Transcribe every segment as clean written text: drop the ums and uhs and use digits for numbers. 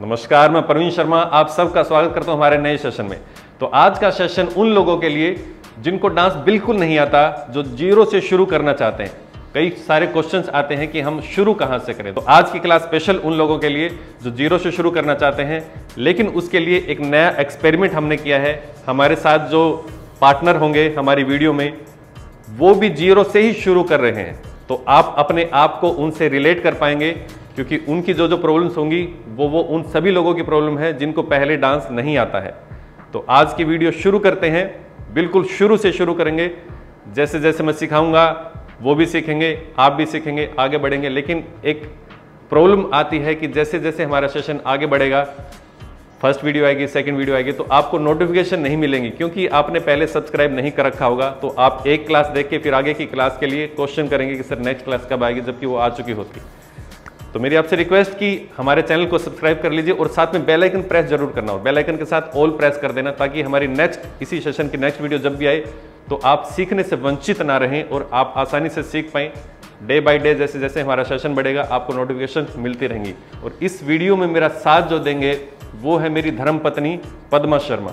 नमस्कार, मैं प्रवीण शर्मा आप सबका स्वागत करता हूं हमारे नए सेशन में। तो आज का सेशन उन लोगों के लिए जिनको डांस बिल्कुल नहीं आता, जो जीरो से शुरू करना चाहते हैं। कई सारे क्वेश्चंस आते हैं कि हम शुरू कहां से करें। तो आज की क्लास स्पेशल उन लोगों के लिए जो जीरो से शुरू करना चाहते हैं, लेकिन उसके लिए एक नया एक्सपेरिमेंट हमने किया है। हमारे साथ जो पार्टनर होंगे हमारी वीडियो में, वो भी जीरो से ही शुरू कर रहे हैं। तो आप अपने आप को उनसे रिलेट कर पाएंगे, क्योंकि उनकी जो प्रॉब्लम्स होंगी वो उन सभी लोगों की प्रॉब्लम है जिनको पहले डांस नहीं आता है। तो आज की वीडियो शुरू करते हैं। बिल्कुल शुरू से शुरू करेंगे। जैसे जैसे मैं सिखाऊंगा वो भी सीखेंगे, आप भी सीखेंगे, आगे बढ़ेंगे। लेकिन एक प्रॉब्लम आती है कि जैसे जैसे हमारा सेशन आगे बढ़ेगा, फर्स्ट वीडियो आएगी, सेकंड वीडियो आएगी, तो आपको नोटिफिकेशन नहीं मिलेंगी, क्योंकि आपने पहले सब्सक्राइब नहीं कर रखा होगा। तो आप एक क्लास देख के फिर आगे की क्लास के लिए क्वेश्चन करेंगे कि सर नेक्स्ट क्लास कब आएगी, जबकि वो आ चुकी होती। तो मेरी आपसे रिक्वेस्ट कि हमारे चैनल को सब्सक्राइब कर लीजिए और साथ में बेल आइकन प्रेस जरूर करना, और बेल आइकन के साथ ऑल प्रेस कर देना, ताकि हमारी नेक्स्ट इसी सेशन की नेक्स्ट वीडियो जब भी आए तो आप सीखने से वंचित ना रहें और आप आसानी से सीख पाएं। डे बाय डे जैसे जैसे हमारा सेशन बढ़ेगा आपको नोटिफिकेशन मिलती रहेंगी। और इस वीडियो में मेरा साथ जो देंगे वो है मेरी धर्मपत्नी पद्मा शर्मा।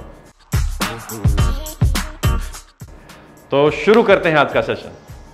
तो शुरू करते हैं आज का सेशन।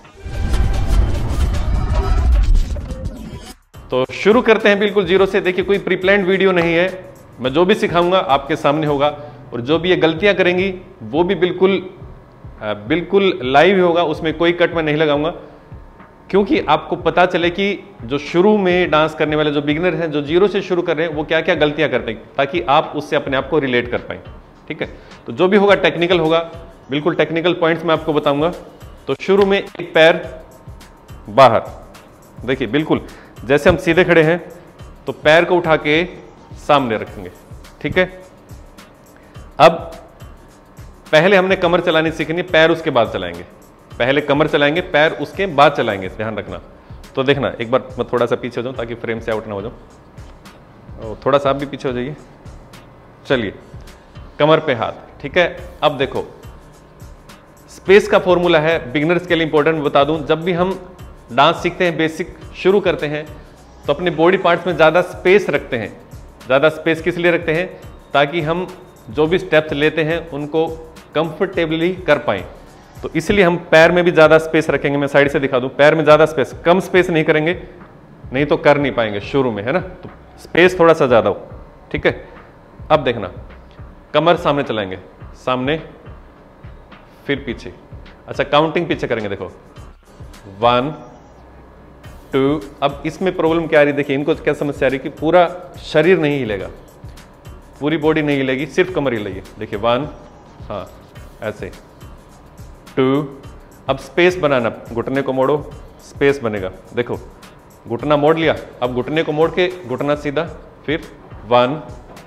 तो शुरू करते हैं बिल्कुल जीरो से। देखिए, कोई प्रीप्लान्ड वीडियो नहीं है। मैं जो भी सिखाऊंगा आपके सामने होगा, और जो भी ये गलतियां करेंगी वो भी बिल्कुल लाइव होगा, उसमें कोई कट मैं नहीं लगाऊंगा, क्योंकि आपको पता चले कि जो शुरू में डांस करने वाले जो बिगिनर हैं, जो जीरो से शुरू कर रहे हैं, वो क्या क्या गलतियां करते हैं, ताकि आप उससे अपने आप को रिलेट कर पाएं। ठीक है, तो जो भी होगा टेक्निकल होगा, बिल्कुल टेक्निकल पॉइंट्स मैं आपको बताऊंगा। तो शुरू में एक पैर बाहर, देखिए बिल्कुल जैसे हम सीधे खड़े हैं तो पैर को उठा के सामने रखेंगे। ठीक है, अब पहले हमने कमर चलानी सीखनी, पैर उसके बाद चलाएंगे। पहले कमर चलाएंगे, पैर उसके बाद चलाएंगे, ध्यान रखना। तो देखना, एक बार मैं थोड़ा सा पीछे हो जाऊं ताकि फ्रेम से आउट ना हो जाऊं। थोड़ा सा आप भी पीछे हो जाइए। चलिए, कमर पे हाथ। ठीक है, अब देखो स्पेस का फॉर्मूला है, बिगिनर्स के लिए इंपॉर्टेंट बता दूं। जब भी हम डांस सीखते हैं, बेसिक शुरू करते हैं, तो अपने बॉडी पार्ट्स में ज़्यादा स्पेस रखते हैं। ज़्यादा स्पेस किस लिए रखते हैं? ताकि हम जो भी स्टेप्स लेते हैं उनको कंफर्टेबली कर पाएं। तो इसलिए हम पैर में भी ज़्यादा स्पेस रखेंगे। मैं साइड से दिखा दूं, पैर में ज़्यादा स्पेस, कम स्पेस नहीं करेंगे, नहीं तो कर नहीं पाएंगे शुरू में, है ना। तो स्पेस थोड़ा सा ज़्यादा हो। ठीक है, अब देखना, कमर सामने चलाएंगे, सामने फिर पीछे। अच्छा, काउंटिंग पीछे करेंगे। देखो 1 2। अब इसमें प्रॉब्लम क्या आ रही है, देखिए इनको क्या समस्या आ रही है कि पूरा शरीर नहीं हिलेगा, पूरी बॉडी नहीं हिलेगी, सिर्फ कमर हिलेगी। देखिए 1, हाँ ऐसे, 2। अब स्पेस बनाना, घुटने को मोड़ो, स्पेस बनेगा। देखो घुटना मोड़ लिया, अब घुटने को मोड़ के घुटना सीधा, फिर 1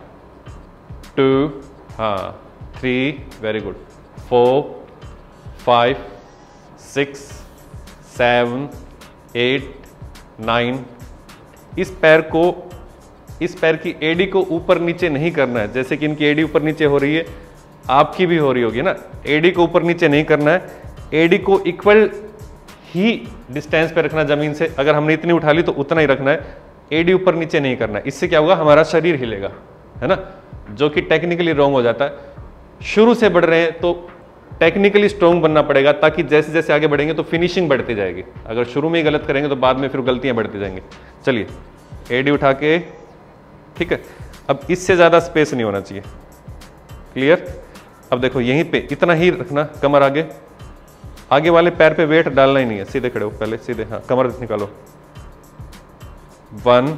2, हाँ 3, वेरी गुड, 4 5 6 7 8 9। इस पैर की एडी को ऊपर नीचे नहीं करना है। जैसे कि इनकी एडी ऊपर नीचे हो रही है, आपकी भी हो रही होगी ना। एडी को ऊपर नीचे नहीं करना है, एडी को इक्वल ही डिस्टेंस पे रखना जमीन से। अगर हमने इतनी उठा ली तो उतना ही रखना है, एडी ऊपर नीचे नहीं करना है। इससे क्या होगा, हमारा शरीर हिलेगा, है ना, जो कि टेक्निकली रॉन्ग हो जाता है। शुरू से बढ़ रहे हैं तो टेक्निकली स्ट्रॉन्ग बनना पड़ेगा, ताकि जैसे जैसे आगे बढ़ेंगे तो फिनिशिंग बढ़ती जाएगी। अगर शुरू में ही गलत करेंगे तो बाद में फिर गलतियां बढ़ती जाएंगी। चलिए, एडी उठा के, ठीक है, अब इससे ज्यादा स्पेस नहीं होना चाहिए। क्लियर? अब देखो यहीं पे इतना ही रखना, कमर आगे, आगे वाले पैर पे वेट डालना ही नहीं है, सीधे खड़े हो पहले, सीधे, हाँ कमर निकालो। 1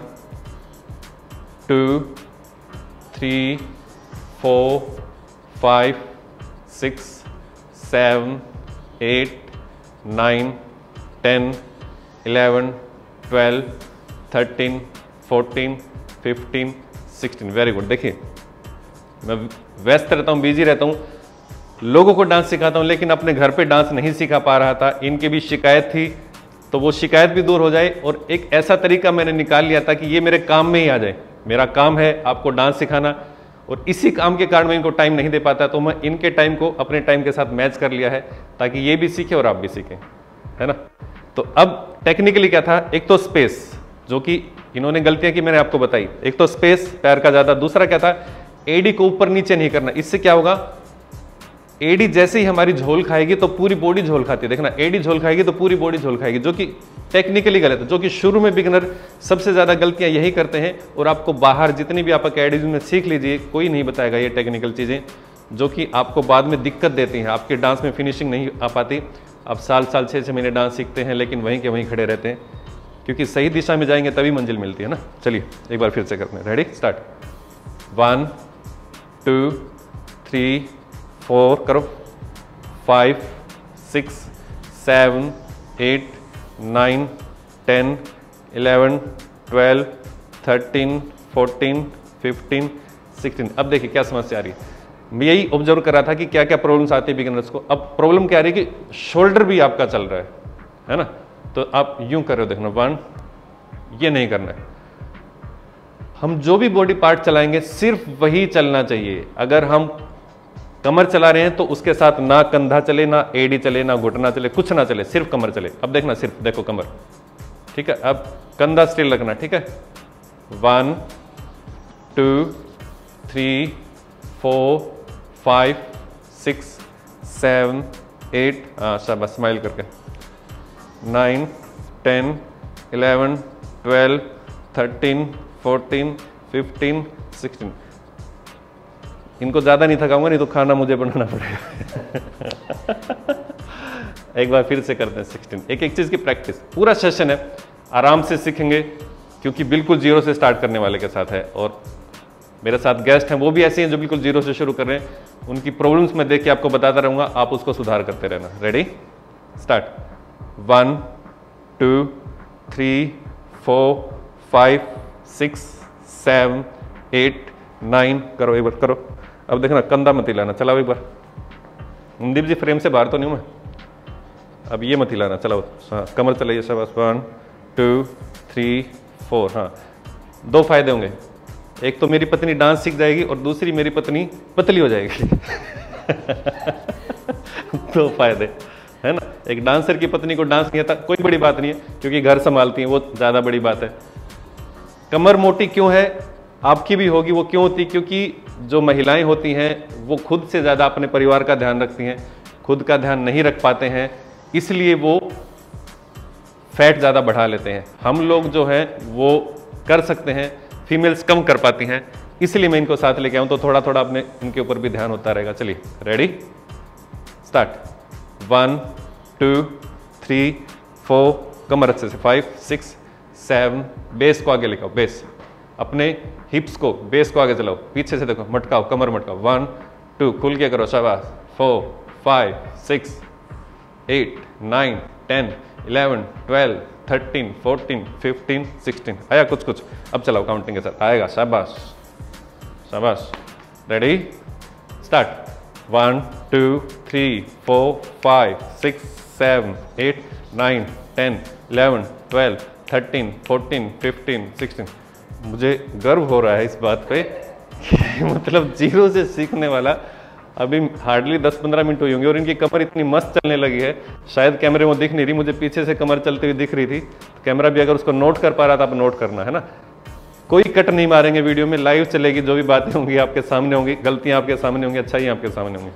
2 3 4 5 6 7 8 9 10 11 12 13 14 15 16। Very good. देखिए मैं व्यस्त रहता हूँ, बिजी रहता हूँ, लोगों को डांस सिखाता हूँ, लेकिन अपने घर पे डांस नहीं सिखा पा रहा था। इनकी भी शिकायत थी, तो वो शिकायत भी दूर हो जाए, और एक ऐसा तरीका मैंने निकाल लिया था कि ये मेरे काम में ही आ जाए। मेरा काम है आपको डांस सिखाना, और इसी काम के कारण मैं इनको टाइम नहीं दे पाता, तो मैं इनके टाइम को अपने टाइम के साथ मैच कर लिया है, ताकि ये भी सीखे और आप भी सीखें, है ना। तो अब टेक्निकली क्या था, एक तो स्पेस, जो कि इन्होंने गलतियां की, मैंने आपको बताई। एक तो स्पेस पैर का ज्यादा, दूसरा क्या था एडी को ऊपर नीचे नहीं करना। इससे क्या होगा, एडी जैसे ही हमारी झोल खाएगी तो पूरी बॉडी झोल खाती है। देखना, एडी झोल खाएगी तो पूरी बॉडी झोल खाएगी, जो कि टेक्निकली गलत है, जो कि शुरू में बिगिनर सबसे ज्यादा गलतियां यही करते हैं। और आपको बाहर जितनी भी आप अकेडमी में सीख लीजिए, कोई नहीं बताएगा ये टेक्निकल चीजें जो कि आपको बाद में दिक्कत देती हैं, आपके डांस में फिनिशिंग नहीं आ पाती। आप साल 6-6 महीने डांस सीखते हैं लेकिन वहीं के वहीं खड़े रहते हैं, क्योंकि सही दिशा में जाएंगे तभी मंजिल मिलती है ना। चलिए एक बार फिर से करते हैं, रेडी स्टार्ट। 1 2 3 4 करो, 5 6 7 8 9 10 11 12 13 14 15 16। अब देखिए क्या समस्या आ रही है, मैं यही ऑब्जर्व कर रहा था कि क्या क्या प्रॉब्लम्स आती है बिगिनर्स को। अब प्रॉब्लम क्या आ रही है कि शोल्डर भी आपका चल रहा है ना, तो आप यूं कर रहे हो, देखना 1, ये नहीं करना है। हम जो भी बॉडी पार्ट चलाएंगे सिर्फ वही चलना चाहिए। अगर हम कमर चला रहे हैं तो उसके साथ ना कंधा चले, ना एडी चले, ना घुटना चले, कुछ ना चले, सिर्फ कमर चले। अब देखना, सिर्फ देखो कमर, ठीक है। अब कंधा स्टिल रखना, ठीक है। 1 2 3 4 5 6 7 8, शाबाश, स्माइल करके, 9 10 11 12 13 14 15 16। इनको ज्यादा नहीं थकाऊंगा, नहीं तो खाना मुझे बनाना पड़ेगा। एक बार फिर से करते हैं 16। एक एक चीज की प्रैक्टिस, पूरा सेशन है, आराम से सीखेंगे, क्योंकि बिल्कुल जीरो से स्टार्ट करने वाले के साथ है। और मेरे साथ गेस्ट हैं, वो भी ऐसे हैं जो बिल्कुल जीरो से शुरू कर रहे हैं। उनकी प्रॉब्लम्स मैं देख के आपको बताता रहूंगा, आप उसको सुधार करते रहना। Ready start. 1 2 3 4 5 6 7 8 9 करो, एक बार करो। अब देखना, कंधा मत हिलाना, चलाओ एक बार। मनदीप जी फ्रेम से बाहर तो नहीं हूं मैं, अब ये मत हिलाना, चलाओ। हाँ, कमर चलाइए, शाबाश। 1 2 3 4। हाँ, 2 फायदे होंगे, एक तो मेरी पत्नी डांस सीख जाएगी और दूसरी मेरी पत्नी पतली हो जाएगी। 2 फायदे है ना। एक डांसर की पत्नी को डांस नहीं आता, कोई बड़ी बात नहीं है, क्योंकि घर संभालती है, वो ज्यादा बड़ी बात है। कमर मोटी क्यों है, आपकी भी होगी, वो क्यों होती, क्योंकि जो महिलाएं होती हैं वो खुद से ज्यादा अपने परिवार का ध्यान रखती हैं, खुद का ध्यान नहीं रख पाते हैं, इसलिए वो फैट ज्यादा बढ़ा लेते हैं। हम लोग जो है वो कर सकते हैं, फीमेल्स कम कर पाती हैं, इसलिए मैं इनको साथ लेके आऊं, तो थोड़ा थोड़ा अपने इनके ऊपर भी ध्यान होता रहेगा। चलिए रेडी स्टार्ट। 1 2 3 4, कमर अच्छे से, 5 6 7, बेस को आगे लेके आओ, बेस, अपने हिप्स को, बेस को आगे चलाओ, पीछे से देखो, मटकाओ, कमर मटकाओ। 1 2, खुल के करो, शाबाश। 4 5 6 8 9 10 11 12 13 14 15 16। आया कुछ कुछ, अब चलाओ काउंटिंग के साथ, आएगा, शाबाश शाबाश। Ready start. 1 2 3 4 5 6 7 8 9 10 11 12 13 14 15 16। मुझे गर्व हो रहा है इस बात पे कि मतलब जीरो से सीखने वाला अभी हार्डली 10-15 मिनट हुई होंगे और इनकी कमर इतनी मस्त चलने लगी है, शायद कैमरे में दिख नहीं रही, मुझे पीछे से कमर चलती हुई दिख रही थी। तो कैमरा भी अगर उसको नोट कर पा रहा था, आप नोट करना है ना। कोई कट नहीं मारेंगे, वीडियो में लाइव चलेगी, जो भी बातें होंगी आपके सामने होंगी, गलतियां आपके सामने होंगी, अच्छाई आपके सामने होंगी।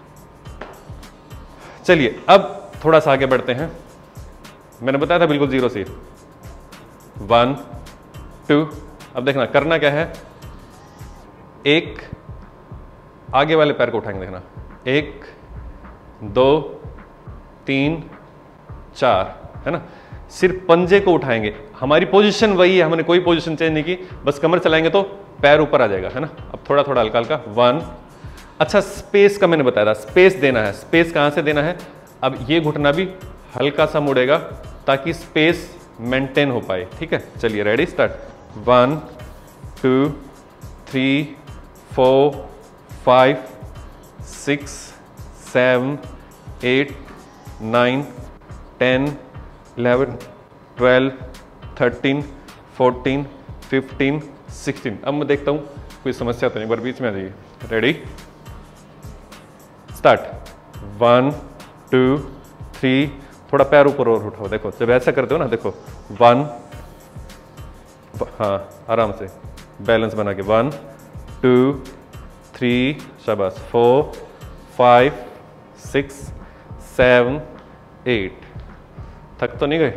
चलिए अब थोड़ा सा आगे बढ़ते हैं। मैंने बताया था बिल्कुल जीरो से। 1 2, अब देखना करना क्या है, एक आगे वाले पैर को उठाएंगे, देखना 1 2 3 4, है ना। सिर्फ पंजे को उठाएंगे, हमारी पोजीशन वही है, हमने कोई पोजीशन चेंज नहीं की, बस कमर चलाएंगे तो पैर ऊपर आ जाएगा, है ना। अब थोड़ा थोड़ा हल्का हल्का। 1, अच्छा स्पेस का मैंने बताया था, स्पेस देना है। स्पेस कहां से देना है, अब ये घुटना भी हल्का सा मुड़ेगा ताकि स्पेस मेंटेन हो पाए, ठीक है। चलिए रेडी स्टार्ट। 1 2 3 4 5 6 7 8 9 10 11 12 13 14 15 16। अब मैं देखता हूं कोई समस्या तो नहीं, बार बीच में आ जाइए। Ready start. 1 2 3, थोड़ा पैर ऊपर और उठाओ, देखो जब ऐसा करते हो ना, देखो 1 हाँ आराम से बैलेंस बना के 1 2 3 शाबाश 4 5 6 7 8। थक तो नहीं गए?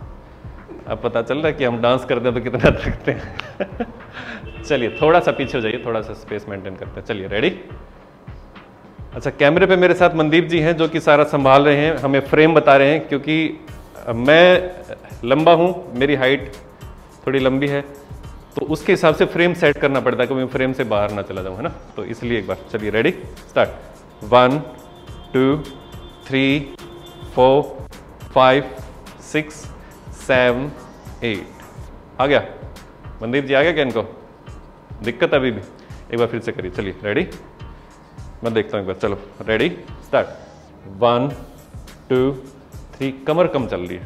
अब पता चल रहा है कि हम डांस करते हैं तो कितना थकते हैं। चलिए थोड़ा सा पीछे हो जाइए, थोड़ा सा स्पेस मेंटेन करते हैं। चलिए रेडी। अच्छा कैमरे पे मेरे साथ मनदीप जी हैं जो कि सारा संभाल रहे हैं, हमें फ्रेम बता रहे हैं, क्योंकि मैं लंबा हूं, मेरी हाइट थोड़ी लंबी है, तो उसके हिसाब से फ्रेम सेट करना पड़ता है कि मैं फ्रेम से बाहर ना चला जाऊं, है ना। तो इसलिए एक बार चलिए रेडी स्टार्ट। 1 2 3 4 5 6 7 8। आ गया मनदीप जी? आ गया क्या इनको? दिक्कत अभी भी? एक बार फिर से करिए। चलिए रेडी, मैं देखता हूँ एक बार। चलो रेडी स्टार्ट। 1 2 3। कमर कम चल रही है,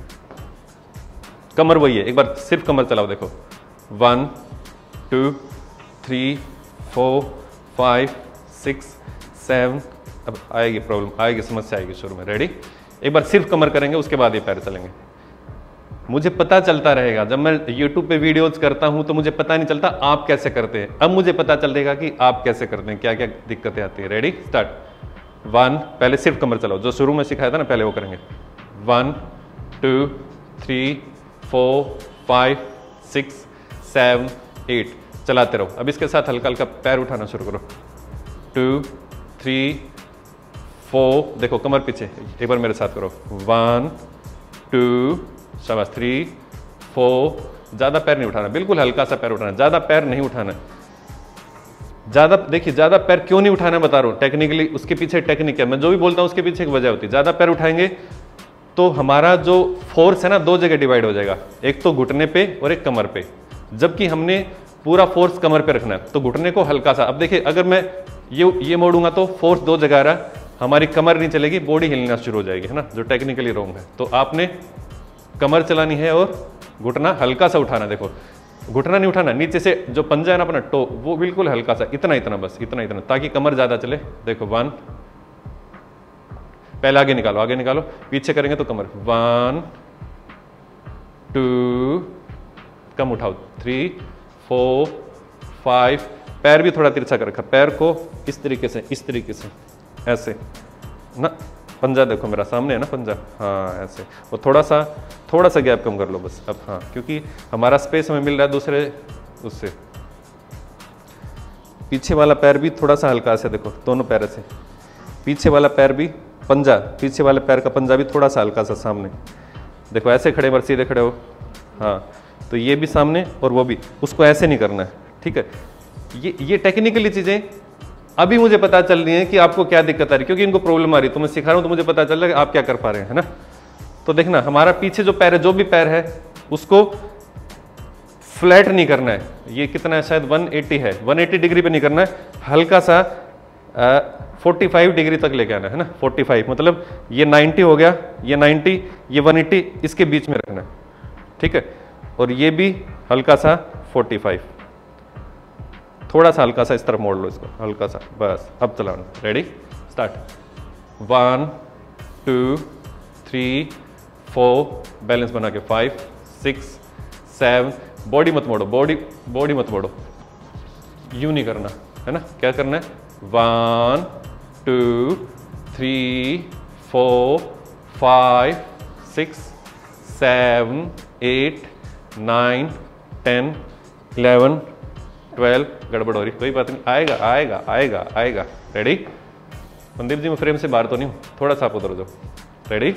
कमर वही है, एक बार सिर्फ कमर चलाओ देखो। 1 2 3 4 5 6 7। अब आएगी प्रॉब्लम, आएगी समस्या, आएगी शुरू में। रेडी, एक बार सिर्फ कमर करेंगे, उसके बाद ये पैर चलेंगे। मुझे पता चलता रहेगा जब मैं YouTube पे वीडियोज करता हूं तो मुझे पता नहीं चलता आप कैसे करते हैं। अब मुझे पता चलेगा कि आप कैसे करते हैं, क्या क्या दिक्कतें आती है। Ready start. 1 पहले सिर्फ कमर चलाओ, जो शुरू में सिखाया था ना पहले वो करेंगे। 1 2 3 4 5 6 7 8। चलाते रहो। अब इसके साथ हल्का हल्का पैर उठाना शुरू करो। 2 3 4। देखो कमर पीछे, एक बार मेरे साथ करो। 1 2 शाबाश 3 4। ज्यादा पैर नहीं उठाना, बिल्कुल हल्का सा पैर उठाना, ज्यादा पैर नहीं उठाना। ज्यादा देखिए, ज्यादा पैर क्यों नहीं उठाना बता रहा हूं टेक्निकली, उसके पीछे टेक्निक है। मैं जो भी बोलता हूं उसके पीछे एक वजह होती है। ज्यादा पैर उठाएंगे तो हमारा जो फोर्स है ना दो जगह डिवाइड हो जाएगा, एक तो घुटने पे और एक कमर पे, जबकि हमने पूरा फोर्स कमर पे रखना है। तो घुटने को हल्का सा, अब देखिए अगर मैं ये मोड़ूंगा तो फोर्स दो जगह आ रहा, हमारी कमर नहीं चलेगी, बॉडी हिलना शुरू हो जाएगी, है ना, जो टेक्निकली रॉन्ग है। तो आपने कमर चलानी है और घुटना हल्का सा उठाना। देखो घुटना नहीं उठाना, नीचे से जो पंजा है ना अपना टो, वो बिल्कुल हल्का सा, इतना इतना बस, इतना इतना, ताकि कमर ज्यादा चले। देखो 1, पहले आगे निकालो, आगे निकालो, पीछे करेंगे तो कमर। 1 2, कम उठाओ, 3 4 5। पैर भी थोड़ा तिरछा कर रखा, पैर को इस तरीके से, इस तरीके से, ऐसे ना, पंजा देखो मेरा सामने है ना पंजा, हाँ ऐसे। और थोड़ा सा गैप कम कर लो बस अब, हाँ, क्योंकि हमारा स्पेस हमें मिल रहा है दूसरे उससे। पीछे वाला पैर भी थोड़ा सा हल्का से देखो, दोनों पैर से, पीछे वाला पैर भी, पंजा, पीछे वाले पैर का पंजा भी थोड़ा सा हल्का सा सामने देखो, ऐसे खड़े, बार सीधे खड़े हो, हाँ। तो ये भी सामने और वो भी, उसको ऐसे नहीं करना है, ठीक है। ये टेक्निकली चीजें अभी मुझे पता चल रही है कि आपको क्या दिक्कत आ रही है, क्योंकि इनको प्रॉब्लम आ रही है, तो मैं सिखा रहा हूं तो मुझे पता चल रहा है कि आप क्या कर पा रहे हैं, है ना। तो देखना हमारा पीछे जो पैर है, जो भी पैर है, उसको फ्लैट नहीं करना है। ये कितना है, शायद 180 है, 180 डिग्री पे नहीं करना है, हल्का सा 45 डिग्री तक लेके आना है ना। 45 मतलब ये 90 हो गया, ये 90, ये 180, इसके बीच में रखना है, ठीक है। और ये भी हल्का सा 45, थोड़ा सा हल्का सा इस तरफ मोड़ लो इसको, हल्का सा, बस। अब चलाना, रेडी स्टार्ट। 1 2 3 4, बैलेंस बना के 5 6 7। बॉडी मत मोड़ो, बॉडी मत मोड़ो, यूं नहीं करना है ना। क्या करना है, 1 2 3 4 5 6 7 8 9 10 11 12। गड़बड़ हो रही, कोई बात नहीं, आएगा आएगा आएगा आएगा। रेडी मनदीप जी, मैं फ्रेम से बाहर तो नहीं हूं, थोड़ा सा आप उधर हो जाओ। Ready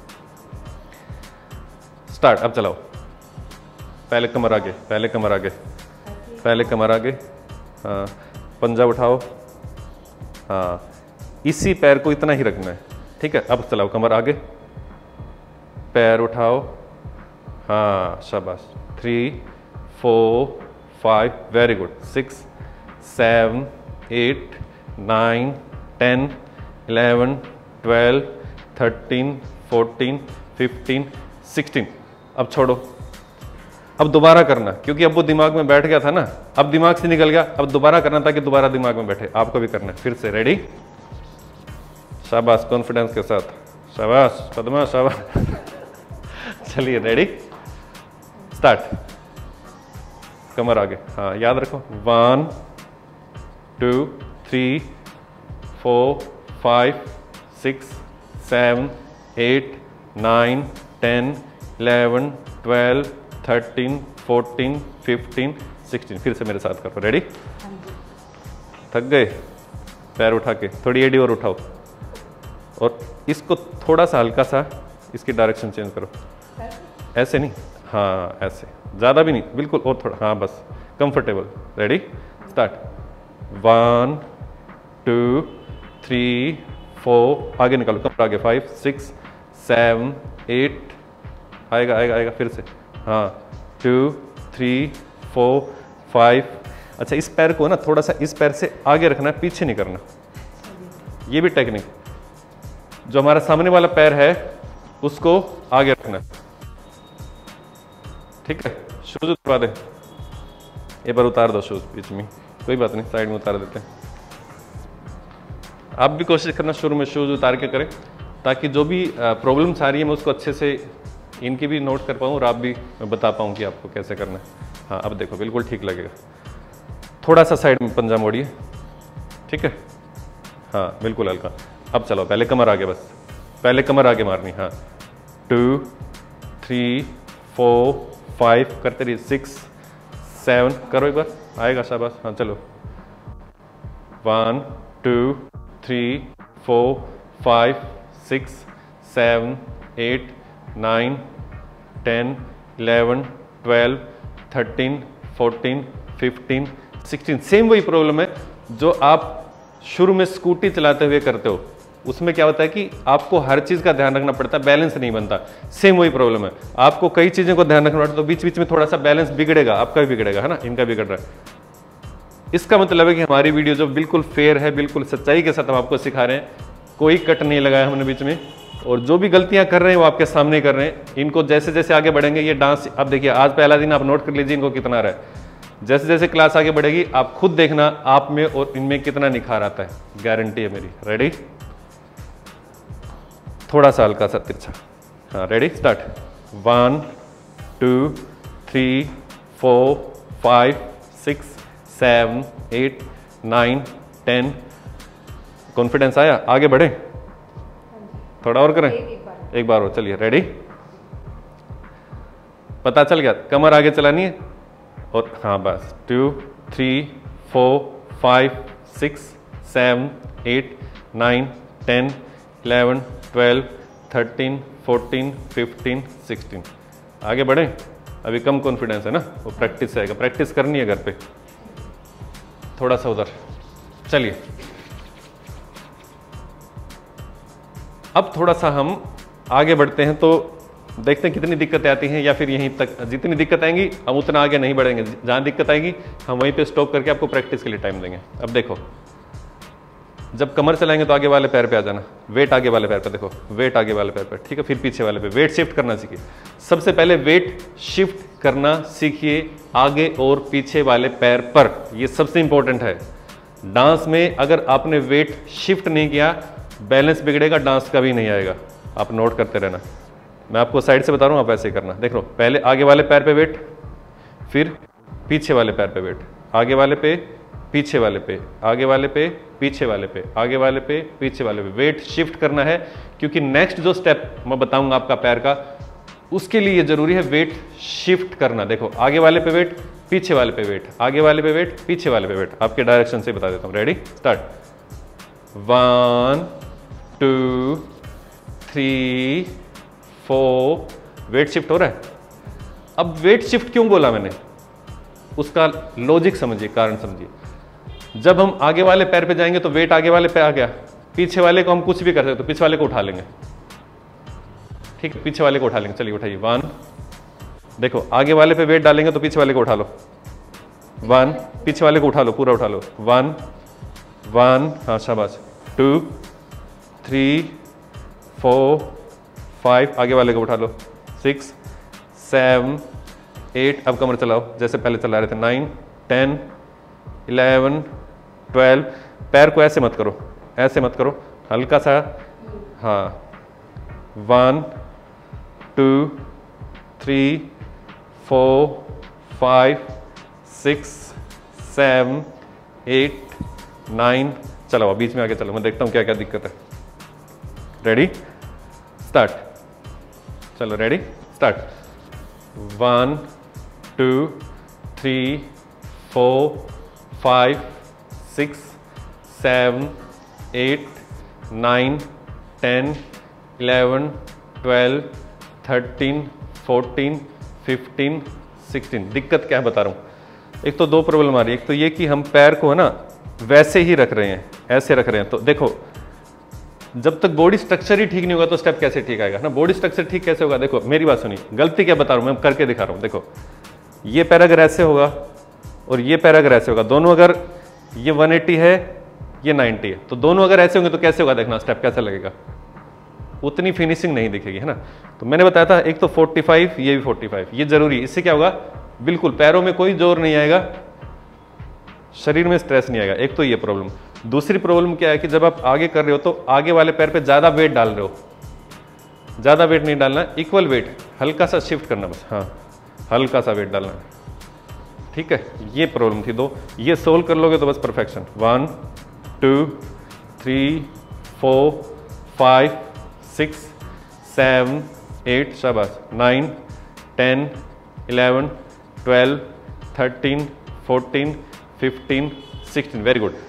start. अब चलाओ, पहले कमर आगे, पहले कमर आगे, पहले कमर आगे, हाँ, पंजा उठाओ, हाँ, इसी पैर को इतना ही रखना है, ठीक है। अब चलाओ, कमर आगे, पैर उठाओ, हाँ शाबाश। 3 4 5, वेरी गुड। 6 7 8 9 10 11 12 13 14 15 16। अब छोड़ो, अब दोबारा करना, क्योंकि अब वो दिमाग में बैठ गया था ना, अब दिमाग से निकल गया, अब दोबारा करना ताकि दोबारा दिमाग में बैठे। आपको भी करना है, फिर से। रेडी शाबाश, कॉन्फिडेंस के साथ, शाबाश पद्मा, शाबाश। चलिए रेडी स्टार्ट। कमर आगे, हाँ याद रखो। 1 2 3 4 5 6 7 8 9 10 11 12 13 14 15 16। फिर से मेरे साथ करो, रेडी? थक गए? पैर उठा के थोड़ी एडी और उठाओ, और इसको थोड़ा सा हल्का सा इसकी डायरेक्शन चेंज करो। ऐसे नहीं, हाँ ऐसे, ज़्यादा भी नहीं, बिल्कुल, और थोड़ा, हाँ बस कंफर्टेबल। रेडी? स्टार्ट। 1 2 3 4, आगे निकालो, कमर आगे, 5 6 7 8, आएगा आएगा आएगा, फिर से, हाँ 2 3 4 5। अच्छा, इस पैर को ना थोड़ा सा इस पैर से आगे रखना है, पीछे नहीं करना। ये भी टेक्निक, जो हमारा सामने वाला पैर है उसको आगे रखना है, ठीक है? शूज उतार दे, एक बार उतार दो शूज बीच में, कोई बात नहीं, साइड में उतार देते हैं। आप भी कोशिश करना शुरू में शूज उतार के करें, ताकि जो भी प्रॉब्लम्स आ रही है मैं उसको अच्छे से इनकी भी नोट कर पाऊँ और आप भी मैं बता पाऊँ कि आपको कैसे करना है। हाँ अब देखो बिल्कुल ठीक लगेगा। थोड़ा सा साइड में पंजा मोड़िए, ठीक है? हाँ बिल्कुल हल्का। अब चलो, पहले कमर आगे, बस पहले कमर आगे मारनी। हाँ 2 3 4 5 करते रहिए, 6 7 करो एक बार, आएगा, शाबाश। हाँ चलो, 1 2 3 4 5 6 7 8 9 10 11 12 13 14 15 16। सेम वही प्रॉब्लम है जो आप शुरू में स्कूटी चलाते हुए करते हो, उसमें क्या होता है कि आपको हर चीज़ का ध्यान रखना पड़ता है, बैलेंस नहीं बनता। सेम वही प्रॉब्लम है, आपको कई चीज़ों को ध्यान रखना पड़ता है, तो बीच बीच में थोड़ा सा बैलेंस बिगड़ेगा, आपका भी बिगड़ेगा, है ना, इनका बिगड़ रहा है। इसका मतलब है कि हमारी वीडियो जो बिल्कुल फेयर है, बिल्कुल सच्चाई के साथ हम आपको सिखा रहे हैं, कोई कट नहीं लगाया हमने बीच में, और जो भी गलतियां कर रहे हैं वो आपके सामने कर रहे हैं। इनको जैसे जैसे आगे बढ़ेंगे, ये डांस, अब देखिए आज पहला दिन, आप नोट कर लीजिए इनको कितना आ रहा है। जैसे जैसे क्लास आगे बढ़ेगी आप खुद देखना आप में और इनमें कितना निखार आता है, गारंटी है मेरी। रेडी? थोड़ा सा हल्का सा तिरछा, हाँ रेडी? स्टार्ट। 1 2 3 4 5 6 7 8 9 10। कॉन्फिडेंस आया? आगे बढ़े, थोड़ा और करें, एक बार और, चलिए। रेडी? पता चल गया? कमर आगे चलानी है, और हाँ बस 2 3 4 5 6 7 8 9 10 11 12 13 14 15 16। आगे बढ़े, अभी कम कॉन्फिडेंस है ना, वो प्रैक्टिस आएगा, प्रैक्टिस करनी है घर पे। थोड़ा सा उधर, चलिए। अब थोड़ा सा हम आगे बढ़ते हैं तो देखते हैं कितनी दिक्कतें आती हैं, या फिर यहीं तक, जितनी दिक्कत आएंगी हम उतना आगे नहीं बढ़ेंगे, जहां दिक्कत आएगी हम वहीं पे स्टॉप करके आपको प्रैक्टिस के लिए टाइम देंगे। अब देखो, जब कमर चलाएंगे तो आगे वाले पैर पे आ जाना, वेट आगे वाले पैर पे, देखो वेट आगे वाले पैर पे, ठीक है? फिर पीछे वाले पे वेट शिफ्ट करना सीखिए। सबसे पहले वेट शिफ्ट करना सीखिए आगे और पीछे वाले पैर पर, ये सबसे इंपॉर्टेंट है। डांस में अगर आपने वेट शिफ्ट नहीं किया, बैलेंस बिगड़ेगा, डांस का भी नहीं आएगा। आप नोट करते रहना, मैं आपको साइड से बता रहा हूँ, आप ऐसे ही करना। देख लो, पहले आगे वाले पैर पे वेट, फिर पीछे वाले पैर पे वेट, आगे वाले पे, पीछे वाले पे, आगे वाले पे, पीछे वाले पे, आगे वाले पे, पीछे वाले पे। वेट शिफ्ट करना है, क्योंकि नेक्स्ट जो स्टेप मैं बताऊंगा आपका पैर का, उसके लिए जरूरी है वेट शिफ्ट करना। देखो, आगे वाले पे वेट, पीछे वाले पे वेट, आगे वाले पे वेट, पीछे वाले पे वेट। आपके डायरेक्शन से बता देता हूँ। रेडी? स्टार्ट। 1 2 3 4। वेट शिफ्ट हो रहा है। अब वेट शिफ्ट क्यों बोला मैंने, उसका लॉजिक समझिए, कारण समझिए। जब हम आगे वाले पैर पे जाएंगे तो वेट आगे वाले पे आ गया, पीछे वाले को हम कुछ भी कर सकते, तो पीछे वाले को उठा लेंगे, ठीक है? पीछे वाले को उठा लेंगे, चलिए उठाइए। 1, देखो आगे वाले पे वेट डालेंगे तो पीछे वाले को उठा लो, 1, पीछे वाले को उठा लो, पूरा उठा लो, 1 1, हाँ शाबाश, 2 3 4 5, आगे वाले को उठा लो, 6 7 8, अब कमर चलाओ जैसे पहले चला रहे थे, 9 10 11 12। पैर को ऐसे मत करो, ऐसे मत करो, हल्का सा, हाँ, 1 2 3 4 5 6 7 8 9, चलो बीच में आगे चलो, मैं देखता हूँ क्या क्या दिक्कत है। रेडी स्टार्ट, चलो रेडी स्टार्ट। 1 2 3 4 5 6 7 8 9 10 11 12 13 14 15 16। दिक्कत क्या है बता रहा हूँ। एक तो दो प्रॉब्लम आ रही है। एक तो ये कि हम पैर को है ना वैसे ही रख रहे हैं, ऐसे रख रहे हैं। तो देखो जब तक बॉडी स्ट्रक्चर ही ठीक नहीं होगा तो स्टेप कैसे ठीक आएगा ना। बॉडी स्ट्रक्चर ठीक कैसे होगा, देखो मेरी बात सुनिए, गलती क्या बता रहा हूँ मैं करके दिखा रहा हूँ। देखो ये पैर अगर ऐसे होगा और ये पैर अगर ऐसे होगा, दोनों अगर ये 180 है ये 90 है, तो दोनों अगर ऐसे होंगे तो कैसे होगा, देखना स्टेप कैसे लगेगा, उतनी फिनिशिंग नहीं दिखेगी है ना। तो मैंने बताया था एक तो 45, ये भी 45, ये जरूरी। इससे क्या होगा, बिल्कुल पैरों में कोई जोर नहीं आएगा, शरीर में स्ट्रेस नहीं आएगा। एक तो ये प्रॉब्लम। दूसरी प्रॉब्लम क्या है कि जब आप आगे कर रहे हो तो आगे वाले पैर पे ज्यादा वेट डाल रहे हो। ज्यादा वेट नहीं डालना, इक्वल वेट, हल्का सा शिफ्ट करना बस, हाँ हल्का सा वेट डालना, ठीक है। ये प्रॉब्लम थी दो, ये सोल्व कर लोगे तो बस परफेक्शन। 1 2 3 4 5 6 7 8, शाबाश, 9 10 11 12 13 14 15 16, वेरी गुड।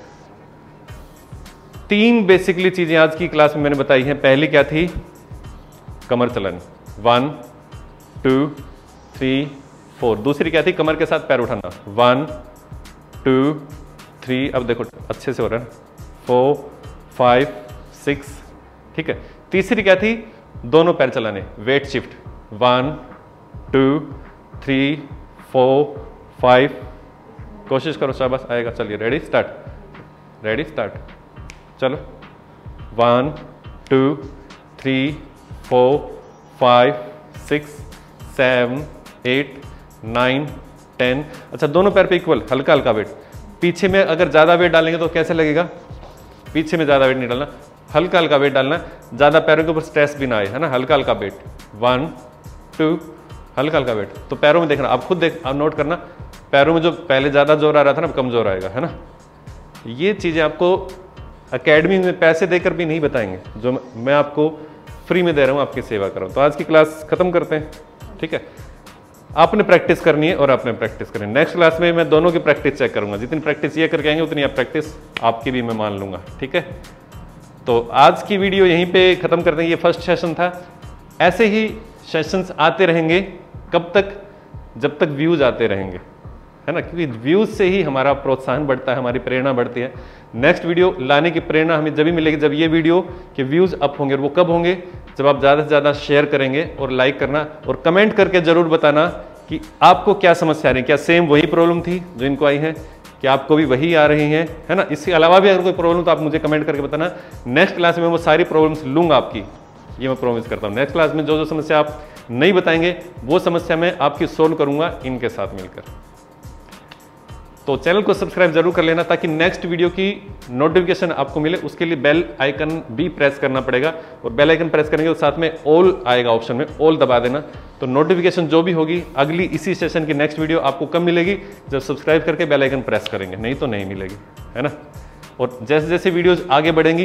तीन बेसिकली चीजें आज की क्लास में मैंने बताई हैं। पहली क्या थी, कमर चलन 1 2 3 4। दूसरी क्या थी, कमर के साथ पैर उठाना 1 2 3, अब देखो अच्छे से हो रहा है, 4 5 6, ठीक है। तीसरी क्या थी, दोनों पैर चलाने, वेट शिफ्ट 1 2 3 4 5, कोशिश करो, शाबाश आएगा। चलिए रेडी स्टार्ट, रेडी स्टार्ट, चलो 1 2 3 4 5 6 7 8 9 10। अच्छा दोनों पैर पे इक्वल, हल्का हल्का वेट। पीछे में अगर ज्यादा वेट डालेंगे तो कैसे लगेगा, पीछे में ज्यादा वेट नहीं डालना, हल्का हल्का वेट डालना, ज्यादा पैरों के ऊपर स्ट्रेस भी ना आए, है ना। हल्का हल्का वेट 1 2, हल्का हल्का वेट। तो पैरों में देखना, आप खुद देख, आप नोट करना, पैरों में जो पहले ज्यादा जोर आ रहा था ना, कम जोर आएगा, है ना। ये चीजें आपको एकेडमी में पैसे देकर भी नहीं बताएंगे, जो मैं आपको फ्री में दे रहा हूँ, आपकी सेवा कर रहा हूँ। तो आज की क्लास खत्म करते हैं, ठीक है। आपने प्रैक्टिस करनी है और आपने प्रैक्टिस करनी है। नेक्स्ट क्लास में मैं दोनों की प्रैक्टिस चेक करूंगा, जितनी प्रैक्टिस ये करके आएंगे उतनी आप प्रैक्टिस आपकी भी मैं मान लूंगा, ठीक है। तो आज की वीडियो यहीं पे खत्म करते हैं। ये फर्स्ट सेशन था। ऐसे ही सेशंस आते रहेंगे, कब तक, जब तक व्यूज आते रहेंगे, है ना, क्योंकि व्यूज से ही हमारा प्रोत्साहन बढ़ता है, हमारी प्रेरणा बढ़ती है। नेक्स्ट वीडियो लाने की प्रेरणा हमें जब भी मिलेगी जब ये वीडियो के व्यूज अप होंगे। और वो कब होंगे, जब आप ज़्यादा से ज़्यादा शेयर करेंगे और लाइक करना और कमेंट करके जरूर बताना कि आपको क्या समस्या आ रही है। क्या सेम वही प्रॉब्लम थी जो इनको आई है, क्या आपको भी वही आ रही है, है ना। इसके अलावा भी अगर कोई प्रॉब्लम तो आप मुझे कमेंट करके बताना। नेक्स्ट क्लास में वो सारी प्रॉब्लम्स लूंगा आपकी, ये मैं प्रॉमिस करता हूँ। नेक्स्ट क्लास में जो जो समस्या आप नहीं बताएंगे वो समस्या मैं आपकी सोल्व करूंगा इनके साथ मिलकर। तो चैनल को सब्सक्राइब जरूर कर लेना ताकि नेक्स्ट वीडियो की नोटिफिकेशन आपको मिले। उसके लिए बेल आइकन भी प्रेस करना पड़ेगा, और बेल आइकन प्रेस करेंगे तो साथ में ऑल आएगा ऑप्शन में, ऑल दबा देना। तो नोटिफिकेशन जो भी होगी अगली इसी सेशन की नेक्स्ट वीडियो आपको कब मिलेगी, जब सब्सक्राइब करके बेल आइकन प्रेस करेंगे, नहीं तो नहीं मिलेगी, है ना। और जैसे जैसे वीडियोज आगे बढ़ेंगी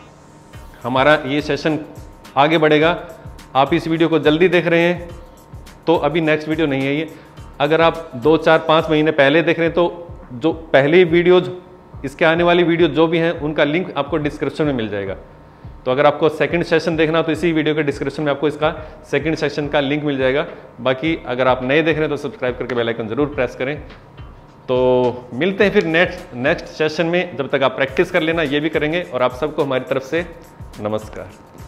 हमारा ये सेशन आगे बढ़ेगा। आप इस वीडियो को जल्दी देख रहे हैं तो अभी नेक्स्ट वीडियो नहीं है ये। अगर आप 2 4 5 महीने पहले देख रहे हैं तो जो पहली वीडियोज, इसके आने वाली वीडियो जो भी हैं उनका लिंक आपको डिस्क्रिप्शन में मिल जाएगा। तो अगर आपको सेकंड सेशन देखना तो इसी वीडियो के डिस्क्रिप्शन में आपको इसका सेकंड सेशन का लिंक मिल जाएगा। बाकी अगर आप नए देख रहे हैं तो सब्सक्राइब करके बेल आइकन जरूर प्रेस करें। तो मिलते हैं फिर नेक्स्ट सेशन में। जब तक आप प्रैक्टिस कर लेना, ये भी करेंगे। और आप सबको हमारी तरफ से नमस्कार।